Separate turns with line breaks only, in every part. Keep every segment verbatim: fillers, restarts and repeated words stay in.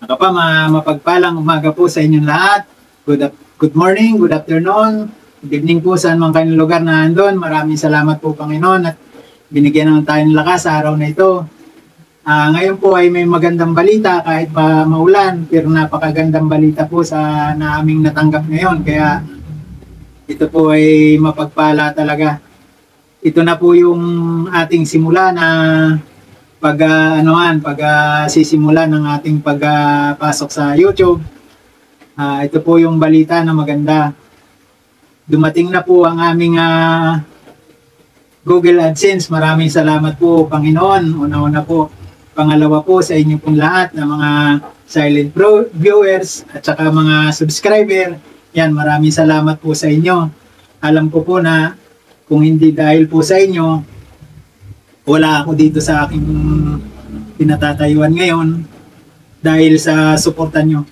Nakapa, ma mapagpalang umaga po sa inyong lahat. Good, good morning, good afternoon, good evening po saan man kayong lugar na andun. Maraming salamat po Panginoon at binigyan naman tayo ng lakas sa araw na ito. Uh, ngayon po ay may magandang balita kahit pa maulan, pero napakagandang balita po sa na aming natanggap ngayon. Kaya ito po ay mapagpala talaga. Ito na po yung ating simula na pag uh, anuan, pag uh, sisimula ng ating pagpasok uh, sa YouTube. Uh, ito po yung balita na maganda. Dumating na po ang aming uh, Google AdSense. Maraming salamat po Panginoon. Una-una po. Pangalawa po sa inyo pong lahat na mga silent pro viewers at saka mga subscriber. Yan, maraming salamat po sa inyo. Alam ko po na kung hindi dahil po sa inyo, wala ako dito sa aking pinatatayuan ngayon dahil sa suporta nyo.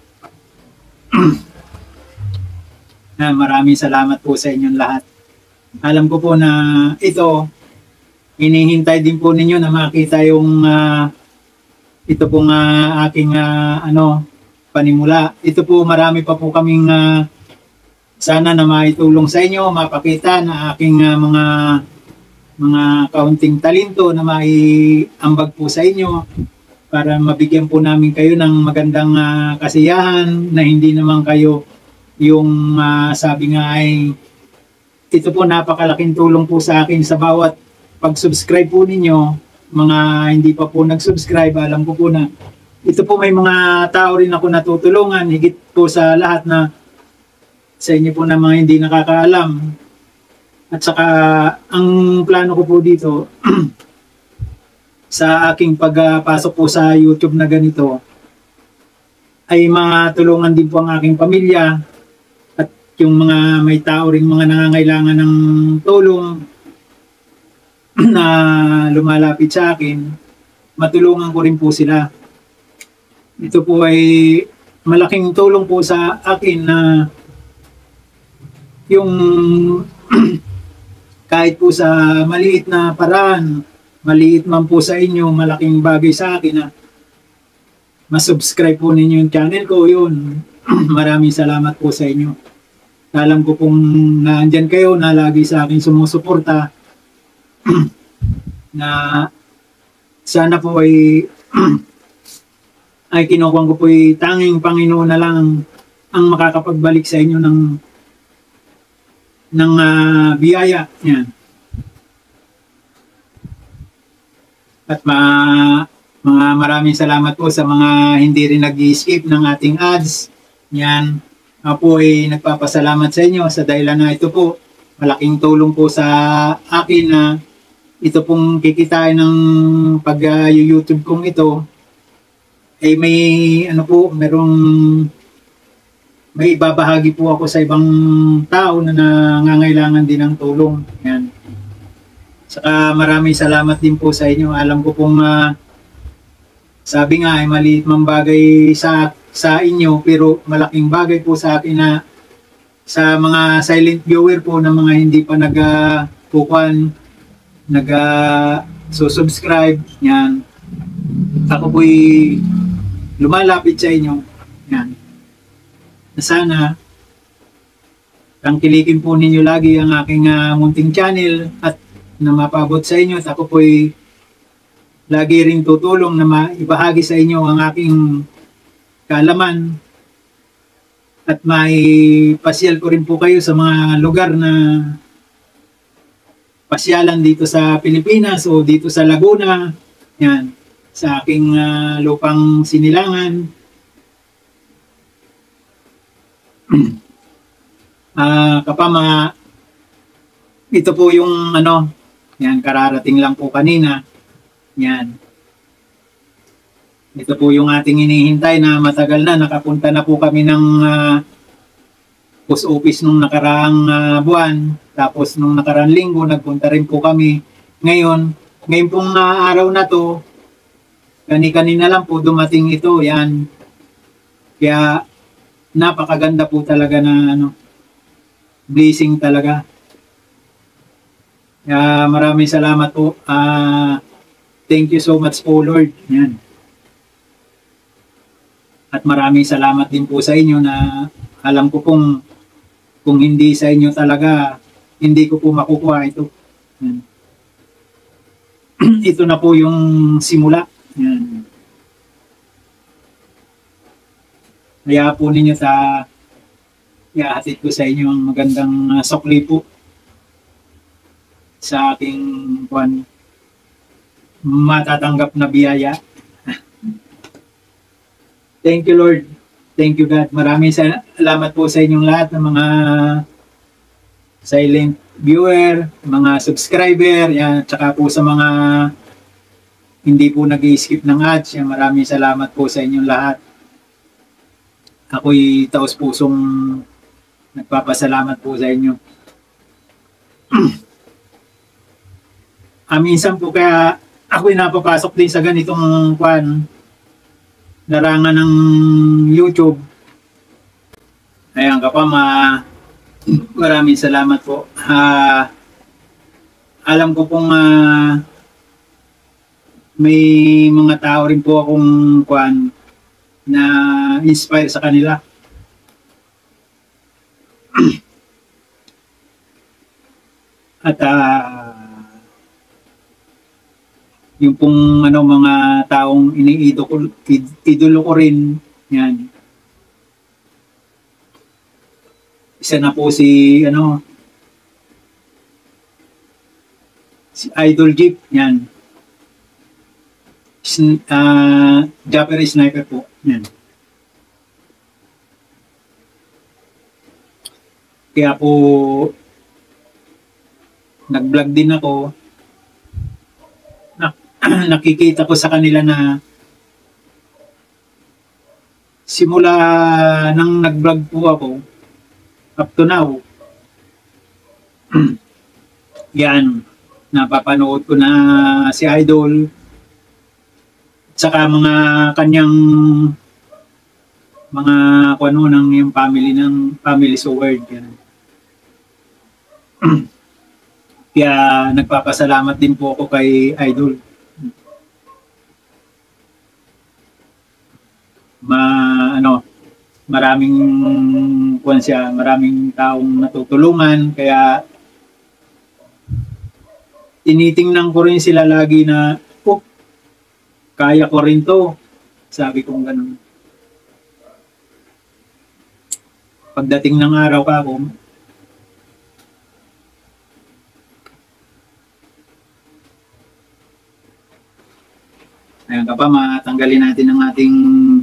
Ah, maraming salamat po sa inyong lahat. Alam ko po na ito, hinihintay din po ninyo na makita yung uh, ito pong uh, aking uh, ano, panimula. Ito po marami pa po kaming uh, sana na maitulong sa inyo, mapakita na aking uh, mga mga kaunting talento na maiambag po sa inyo para mabigyan po namin kayo ng magandang uh, kasiyahan na hindi naman kayo yung uh, sabi nga ay ito po napakalaking tulong po sa akin sa bawat pag-subscribe po ninyo. Mga hindi pa po nag-subscribe, alam ko po na ito po may mga tao rin ako natutulungan higit po sa lahat na sa inyo po na mga hindi nakakaalam. At saka, ang plano ko po dito, sa aking pagpasok po sa YouTube na ganito, ay matulungan din po ang aking pamilya at yung mga may tao ring mga nangangailangan ng tulong na lumalapit sa akin, matulungan ko rin po sila. Ito po ay malaking tulong po sa akin na yung kahit po sa maliit na paraan, maliit man po sa inyo, malaking bagay sa akin na masubscribe po ninyo yung channel ko, yun. Maraming salamat po sa inyo. Alam ko kung naandyan kayo na lagi sa akin sumusuporta na sana po ay ay kinukuha ko po ay tanging Panginoon na lang ang makakapagbalik sa inyo ng ng uh, biyaya. Yan. At ma, mga maraming salamat po sa mga hindi rin nag-i-skip ng ating ads. Yan. Ako po ay nagpapasalamat sa inyo sa dahilan na ito po. Malaking tulong po sa akin na ito pong kikitain ng pag-YouTube uh, kong ito ay may ano po, merong may ibabahagi po ako sa ibang tao na nangangailangan din ng tulong. Yan. Saka maraming salamat din po sa inyo. Alam ko pong uh, sabi nga ay maliit mang bagay sa, sa inyo pero malaking bagay po sa akin na sa mga silent viewer po na mga hindi pa nag-pukuan, uh, nag-subscribe. Uh, yan. Ako po'y lumalapit sa inyo. Yan. Sana tangkilikin po ninyo lagi ang aking uh, munting channel at na mapabot sa inyo at ako po'y lagi rin tutulong na maibahagi sa inyo ang aking kaalaman at maipasyal ko rin po kayo sa mga lugar na pasyalan dito sa Pilipinas o dito sa Laguna, yan, sa aking uh, lupang Sinilangan. Uh, kapama ito po yung ano, yan, kararating lang po kanina. Yan, ito po yung ating inihintay na matagal na. Nakapunta na po kami ng uh, post office nung nakaraang uh, buwan, tapos nung nakaraang linggo nagpunta rin po kami. Ngayon ngayon pong uh, araw na to, kani-kanina lang po dumating ito. Yan, kaya napakaganda po talaga na ano, blessing talaga. Uh, maraming salamat po. Uh, thank you so much po Lord. Yan. At maraming salamat din po sa inyo na alam ko pong kung hindi sa inyo talaga, hindi ko po makukuha ito. Yan. Ito na po yung simula. Yan. Kaya po ninyo sa iahatid ko sa inyo ang magandang uh, sukli po sa aking kuwan, matatanggap na biyaya. Thank you, Lord. Thank you, God. Maraming salamat po sa inyong lahat ng mga silent viewer, mga subscriber, yan, tsaka po sa mga hindi po nag-i-skip ng ads. Yan, maraming salamat po sa inyong lahat. Ako'y taos pusong nagpapasalamat po sa inyo. ah, minsan po kaya ako'y napapasok din sa ganitong kwan, larangan ng YouTube. Ayan ka pa, ma maraming salamat po. Uh, alam ko pong uh, may mga tao rin po akong kwan na inspire sa kanila. At uh, yung pong ano, mga taong iniidolo ko, idolo ko rin, yan. Isa na po si ano si Idol Jeep, yan. Uh, Japanese sniper po, yan. Kaya po nag-vlog din ako. Nakikita ko sa kanila na simula nang nag-vlog po ako up to now, yan, napapanood ko na si Idol at saka mga kanyang mga kuno ng yung family ng family so word, yan. Kaya nagpapasalamat din po ako kay Idol. Ma ano, maraming kuwan siya, maraming taong natutulungan, kaya tinitingnan ko rin sila lagi na, oh, kaya ko rin to. Sabi kong ganun. Pagdating ng araw ka ako, ayan ka pa, matanggalin natin ang ating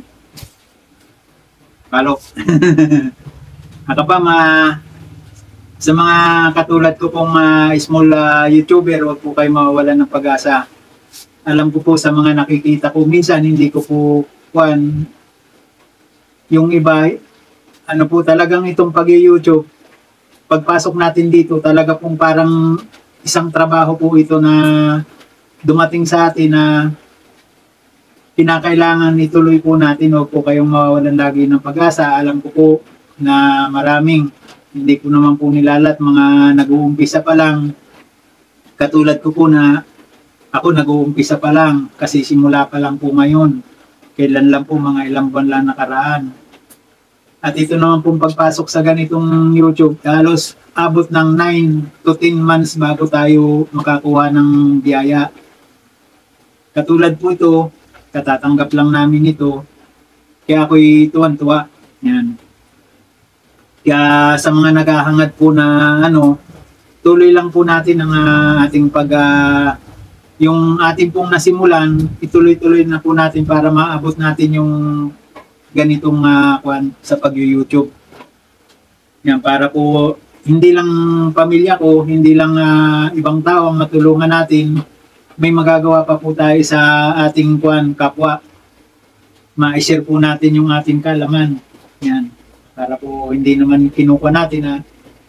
palok. Ako pa, ma, sa mga katulad ko pong uh, small uh, YouTuber, huwag po kayo mawawalan ng pag-asa. Alam ko po sa mga nakikita ko, minsan hindi ko po kuwan, yung iba, ano po talagang itong pag-YouTube, pagpasok natin dito, talaga pong parang isang trabaho po ito na dumating sa atin na kinakailangan ituloy po natin. Huwag po kayong mawawalan lagi ng pag-asa. Alam ko po na maraming, hindi ko naman po nilalat, mga nag-uumpisa pa lang. Katulad ko po na ako nag-uumpisa pa lang kasi simula pa lang po ngayon. Kailan lang po, mga ilang buwan lang nakaraan. At ito naman pong pagpasok sa ganitong YouTube, halos abot ng nine to ten months bago tayo makakuha ng biyaya. Katulad po ito, katatanggap lang namin ito. Kaya ako'y tuwan-tuwa. Yan. Kaya sa mga naghahangad po na ano, tuloy lang po natin ang uh, ating pag uh, yung ating pong nasimulan, ituloy-tuloy na po natin para maabot natin yung ganitong uh, kwan sa pag-YouTube. Yan, para po hindi lang pamilya ko, hindi lang uh, ibang tao ang matulungan natin, may magagawa pa po tayo sa ating kwan kapwa. Ma-share po natin yung ating kalaman. Yan, para po hindi naman kinukuha natin na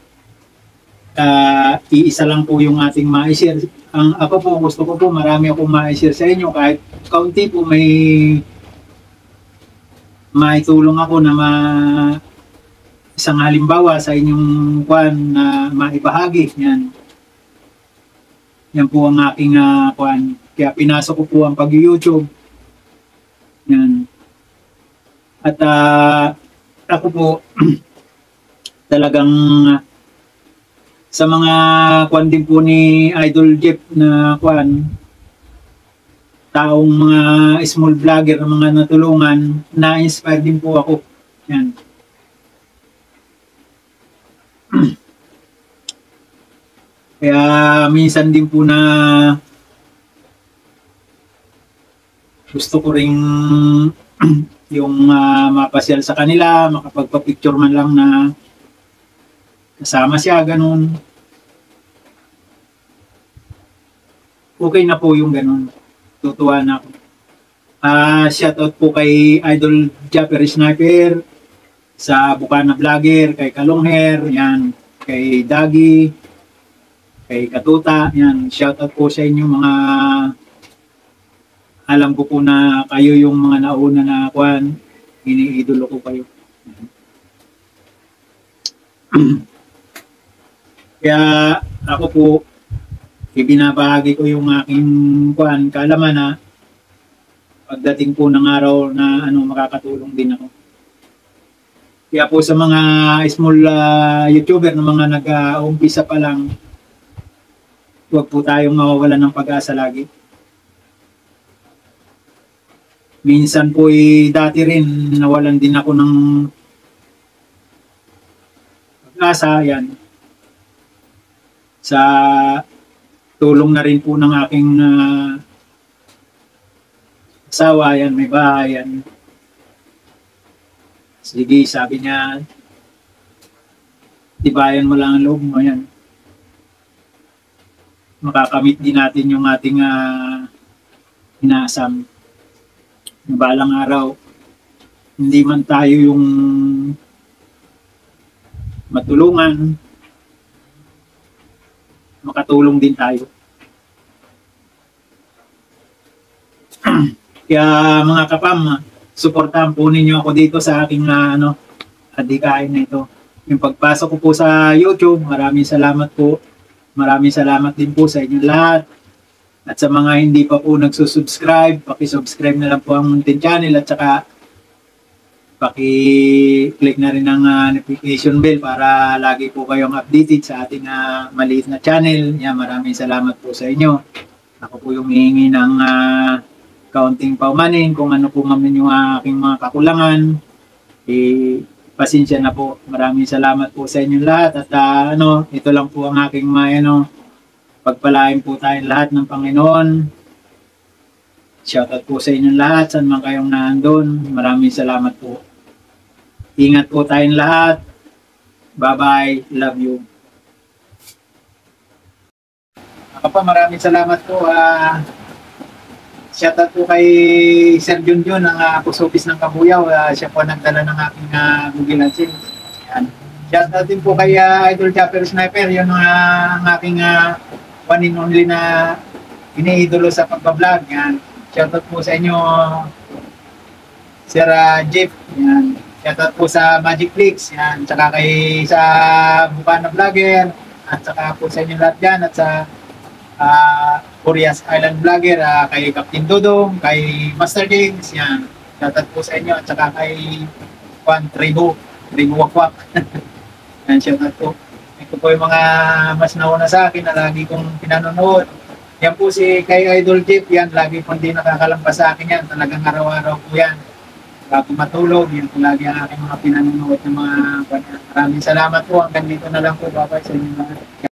uh, iisa lang po yung ating ma-share. Ang ako po, gusto ko po marami akong ma-share sa inyo, kahit kaunti po may maitulong ako na ma isang halimbawa sa inyong kwan na maibahagi. Yan. Yan po ang aking uh, kwan. Kaya pinasok ko po ang pag-YouTube. Yan. At ah, ako po, talagang sa mga kwan din po ni Idol Jeff na kwan, taong mga small vlogger na mga natulungan, na-inspire din po ako. Yan. Kaya minsan din po na gusto ko ring yung uh, mapasyal sa kanila, makapagpa-picture man lang na kasama siya, ganun. Okay na po yung ganun. Tutuwa na ako. Uh, shoutout po kay Idol Japper Sniper, sa Bukana Vlogger, kay Kalongher, yan, kay Dagi, kay Katuta, yan. Shoutout po sa inyo mga, alam ko po na kayo yung mga nauna na kwan, iniidolo ko kayo. Kaya ako po, ibinabahagi ko yung aking kwan, kaalaman na pagdating po ng araw na ano, makakatulong din ako. Kaya po sa mga small uh, YouTuber na mga nag-uumpisa pa lang, huwag po tayong mawawalan ng pag-asa lagi. Minsan po eh, dati rin nawalan din ako ng pag-asa, yan. Sa tulong na rin po ng aking uh, asawa, yan, may bahay, yan. Sige, sabi niya, tibayan mo lang ang loob mo, yan. Makakamit din natin yung ating uh, inaasam. Balang araw, hindi man tayo yung matulungan, makatulong din tayo. Kaya mga kapam, suportahan po ninyo ako dito sa aking uh, ano, adikain na ito. Yung pagpasok ko po sa YouTube, maraming salamat po. Maraming salamat din po sa inyo lahat. At sa mga hindi pa po nagsusubscribe, paki-subscribe na lang po ang Muntin Channel at saka paki-click na rin ang uh, notification bell para lagi po kayong updated sa ating uh, maliit na channel. Yan, maraming salamat po sa inyo. Ako po yung hihingi ng uh, kaunting paumanin kung ano po man yung aking mga kakulangan. Eh, pasensya na po. Maraming salamat po sa inyo lahat at uh, ano, ito lang po ang aking mga ano, pagpalain po tayong lahat ng Panginoon. Shoutout po sa inyong lahat, saan man kayong naandun. Maraming salamat po. Ingat po tayong lahat. Bye-bye. Love you. Ako pa, maraming salamat po. Uh, shoutout po kay Sir Junjun ng uh, Post Office ng Kabuyaw. Uh, siya po nagdala ng aking uh, Google AdSense. Yan. Shoutout din po kay uh, Idol Japper Sniper. Yun uh, ang aking uh, one and only na iniidolo sa pagbablog. Yan. Shoutout po sa inyo, Sir uh, Jeff. Yan. Shoutout po sa Magic Flix. Yan. Tsaka kay sa Bukana Vlogger. At saka po sa inyo lahat dyan. At sa uh, Korea's Island Vlogger. Uh, kay Captain Dodong. Kay Master James. Yan. Shoutout po sa inyo. At saka kay Juan Tribo. Tribo Wakwak. Yan. Shoutout po. Ito po yung mga mas nauna sa akin na lagi kong pinanonood. Yan po si kay Idol Jeff, yan, lagi po hindi nakakalampas sa akin yan. Talagang araw-araw po yan. Bago matulog, yan po lagi ang aking mga pinanonood ng mga kanya. Maraming salamat po. Hanggang dito na lang po. Bye-bye sa inyo mga.